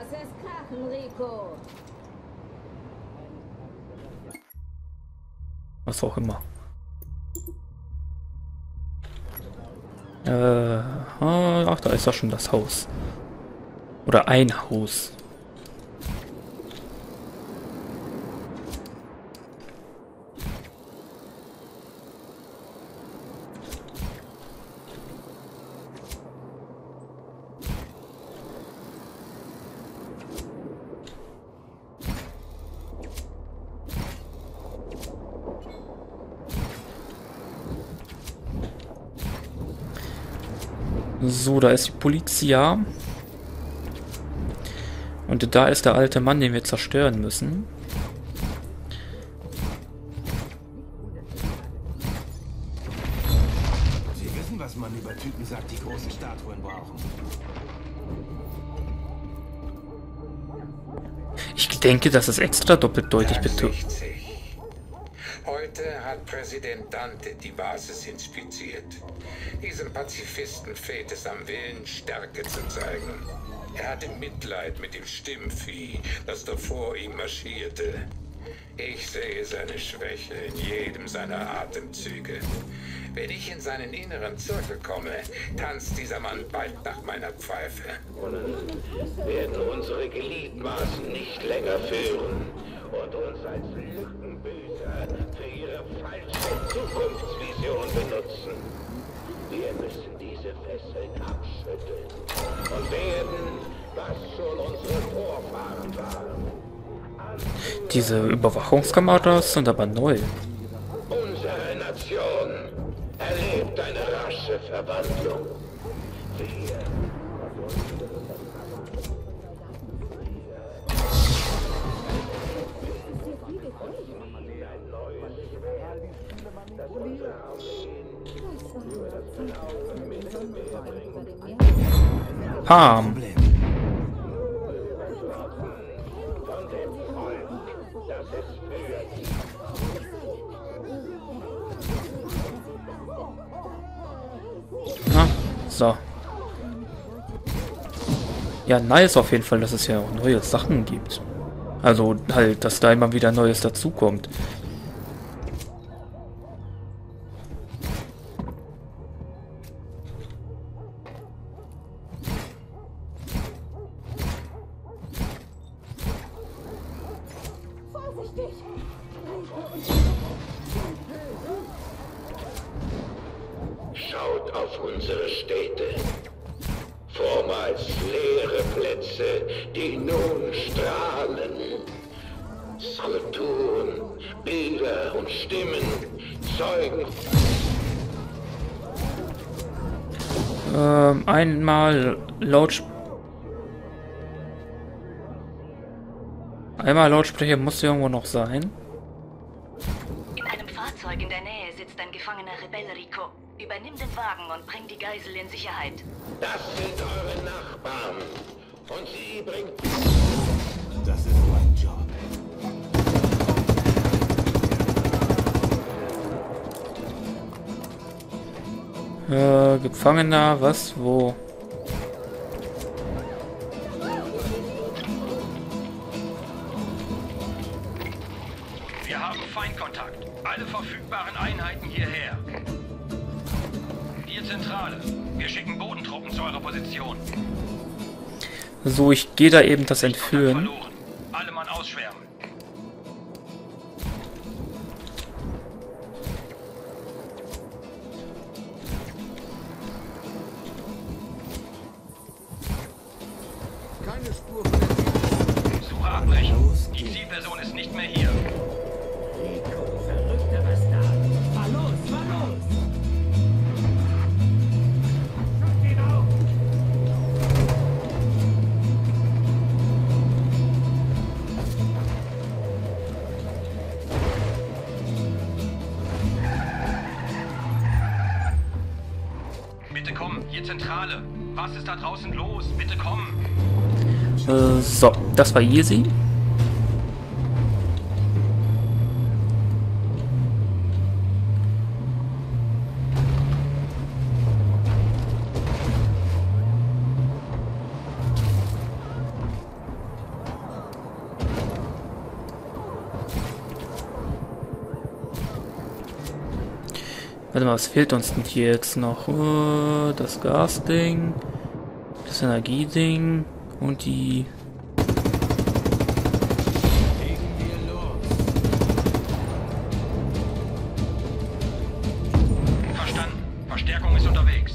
Lass es krachen, Rico. Was auch immer. Ach, da ist doch schon das Haus. Oder ein Haus. So, da ist die Polizia. Und da ist der alte Mann, den wir zerstören müssen. Sie wissen, was man über Typen sagt, die große Statuen brauchen. Ich denke, das ist extra doppeldeutig betont. Heute hat Präsident Dante die Basis inspiziert. Diesem Pazifisten fehlt es am Willen, Stärke zu zeigen. Er hatte Mitleid mit dem Stimmvieh, das da vor ihm marschierte. Ich sehe seine Schwäche in jedem seiner Atemzüge. Wenn ich in seinen inneren Zirkel komme, tanzt dieser Mann bald nach meiner Pfeife. Werden unsere Gliedmaßen nicht länger führen und uns als Lückenbüßer für ihre falsche Zukunftsvision benutzen. Wir müssen diese Fesseln abschütteln und werden, was schon unsere Vorfahren waren. Diese Überwachungskameras sind aber neu. Unsere Nation erlebt eine rasche Verwandlung. Wir Pam. Na, so. Ja, nice auf jeden Fall, dass es ja auch neue Sachen gibt. Also halt, dass da immer wieder Neues dazukommt. Schaut auf unsere Städte. Vormals leere Plätze, die nun strahlen. Skulpturen, Bilder und Stimmen zeugen. Einmal Lautsprecher muss irgendwo noch sein. In einem Fahrzeug in der Nähe sitzt ein gefangener Rebell, Rico. Übernimm den Wagen und bring die Geisel in Sicherheit. Das sind eure Nachbarn. Und sie bringt... Das ist mein Job. Gefangener, was, wo? Wir haben Feindkontakt. Alle verfügbaren Einheiten hierher. Hier Zentrale. Wir schicken Bodentruppen zu eurer Position. So, ich gehe da eben das entführen. Verloren. Alle Mann ausschwärmen. Keine Spur von der Suche abbrechen. Die Zielperson ist nicht mehr hier. Verrückter Bastard. Fahr los, fahr los. Schuss ihn auf. Bitte komm, hier Zentrale. Was ist da draußen los? Bitte komm. So, das war easy. Warte mal, was fehlt uns denn hier jetzt noch? Das Gasding, das Energieding und die... Legen wir los. Verstanden. Verstärkung ist unterwegs.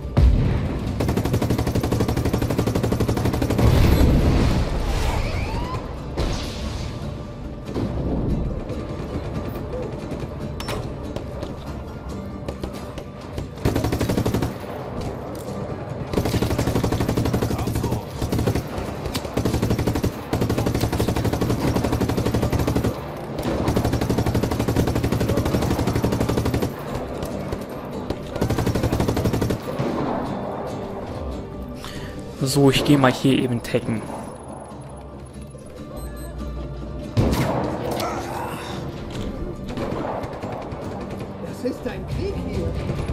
Kopf hoch. So, ich gehe mal hier eben taggen. Das ist ein Krieg hier.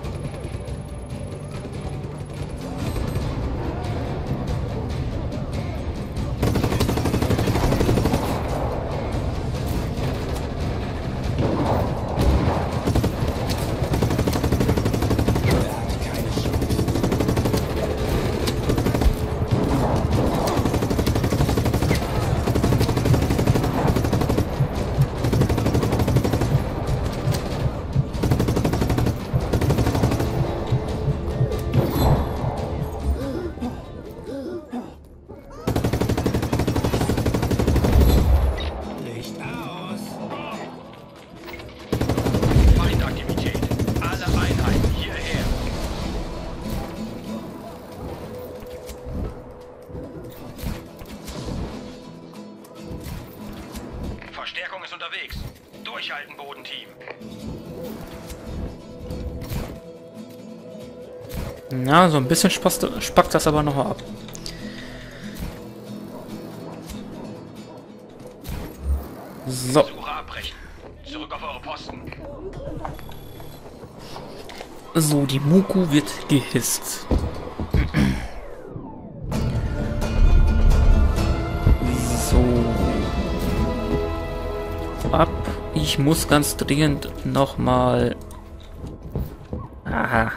Er hat keine Chance. Licht aus. Feindaktivität. Alle Einheiten hierher. Verstärkung ist unterwegs. Durchhalten, Bodenteam. Na, so ein bisschen spackt das aber noch ab. So, Suche abbrechen. Zurück auf eure Posten. so, die Muku wird gehisst. So. Ab. Ich muss ganz dringend nochmal... Aha.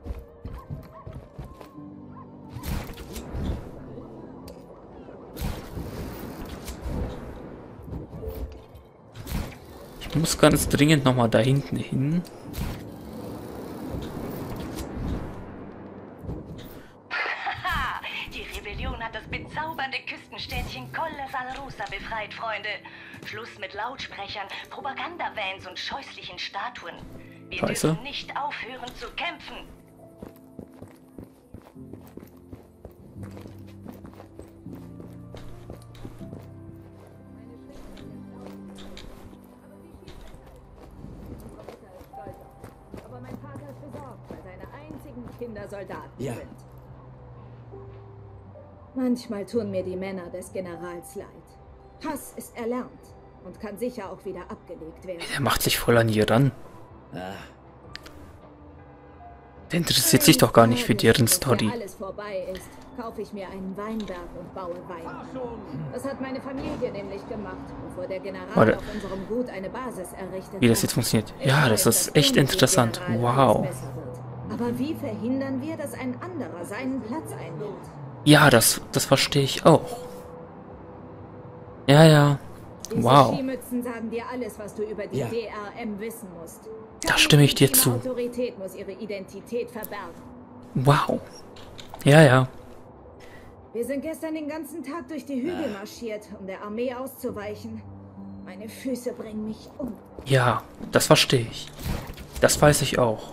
Ich muss ganz dringend nochmal da hinten hin. Haha, die Rebellion hat das bezaubernde Küstenstädtchen Colle Salrusa befreit, Freunde. Schluss mit Lautsprechern, Propagandavans und scheußlichen Statuen. Wir Scheiße. dürfen nicht aufhören zu kämpfen. Aber mein Vater ist besorgt, weil seine einzigen Kinder Soldaten Ja. sind. Manchmal tun mir die Männer des Generals leid. Hass ist erlernt und kann sicher auch wieder abgelegt werden. Der macht sich voll an ihr ran. Ah, Der interessiert sich doch gar nicht für deren Bevor Story. alles vorbei ist, kaufe ich mir einen Weinberg und baue Wein. Das hat meine Familie nämlich gemacht, bevor der General Warte. auf unserem Gut eine Basis errichtet Wie das hat. jetzt funktioniert. Ich Ja, weiß, das ist dass echt ohne den interessant. General Wow. alles besser wird. Aber wie verhindern wir, dass ein anderer seinen Platz einnimmt? Ja, das verstehe ich auch. Ja, ja. Diese Wow. Skimützen sagen dir alles, was du über die Ja. DRM wissen musst. Da stimme ich dir Die zu. Autorität muss ihre Identität verbergen. Wow. Ja, ja. Wir sind gestern den ganzen Tag durch die Hügel marschiert, um der Armee auszuweichen. Meine Füße bringen mich um. Ja, das verstehe ich. Das weiß ich auch.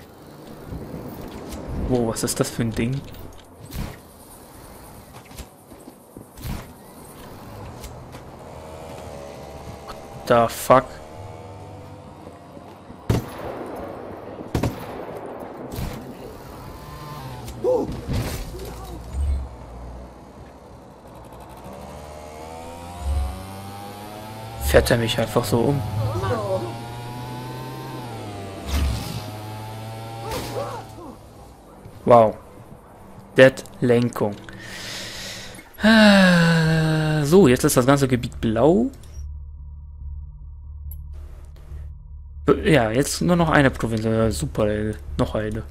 Wow, was ist das für ein Ding? What the fuck? Fährt er mich einfach so um? Wow. Dead Lenkung. So, jetzt ist das ganze Gebiet blau. Ja, jetzt nur noch eine Provinz. Super, ey. Noch eine.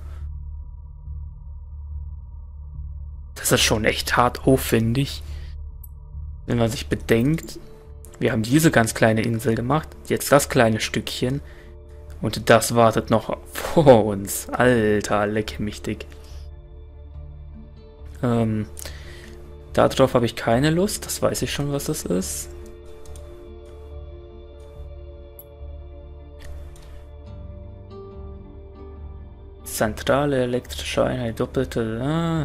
Das ist schon echt hart aufwendig. Wenn man sich bedenkt, wir haben diese ganz kleine Insel gemacht, jetzt das kleine Stückchen und das wartet noch vor uns. Alter, leck mich dick. Darauf habe ich keine Lust, das weiß ich schon, was das ist. Zentrale elektrische Einheit, doppelte...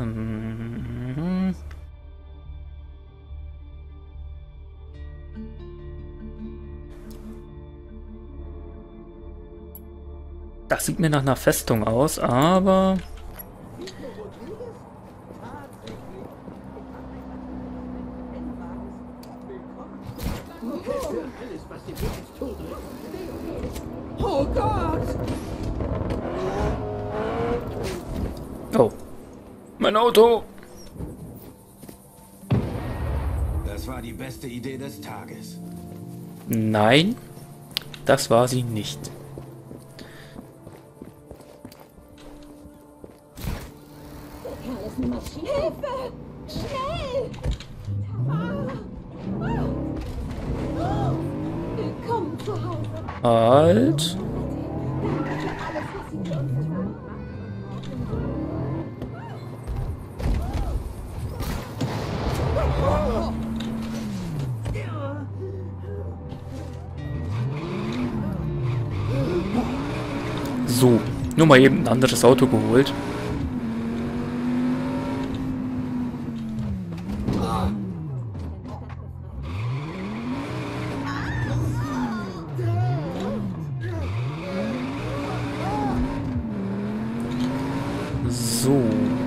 Das sieht mir nach einer Festung aus, aber... Oh Gott! Oh. Mein Auto! Das war die beste Idee des Tages. Nein, das war sie nicht. Hilfe! Schnell! Willkommen zu Hause. Halt. So, nur mal eben ein anderes Auto geholt. So.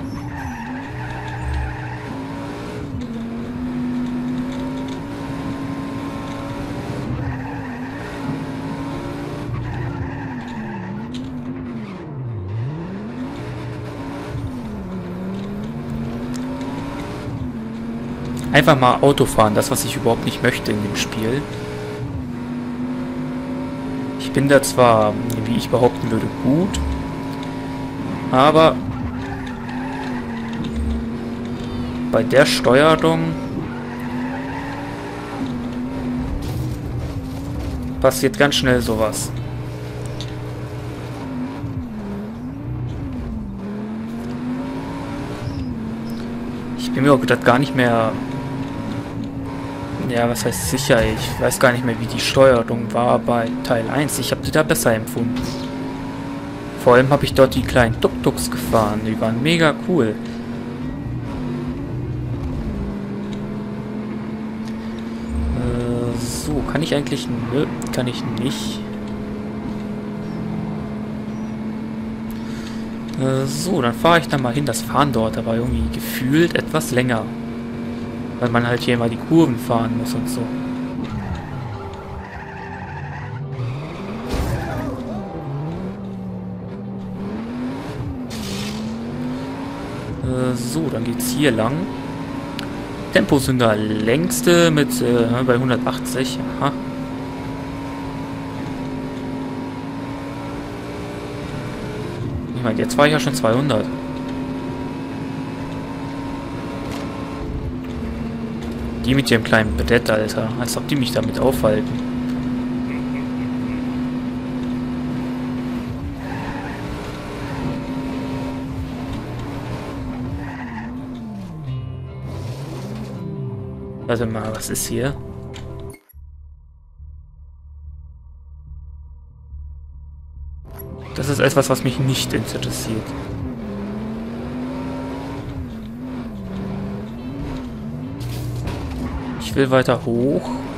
Einfach mal Auto fahren, das was ich überhaupt nicht möchte in dem Spiel. Ich bin da zwar, wie ich behaupten würde, gut, aber bei der Steuerung passiert ganz schnell sowas. Ich bin mir auch gerade gar nicht mehr... Ja, was heißt sicher? Ich weiß gar nicht mehr, wie die Steuerung war bei Teil 1. Ich habe die da besser empfunden. Vor allem habe ich dort die kleinen Tuk-Tuks gefahren. Die waren mega cool. So, kann ich eigentlich... Nö, kann ich nicht. So, dann fahre ich da mal hin. Das Fahren dort aber irgendwie gefühlt etwas länger. Weil man halt hier immer die Kurven fahren muss und so. So, dann geht's hier lang. Temposünder längste mit bei 180. Aha. Ich meine, jetzt war ich ja schon 200. Die mit ihrem kleinen Brett, Alter. Als ob die mich damit aufhalten. Warte mal, was ist hier? Das ist etwas, was mich nicht interessiert. Ich will weiter hoch.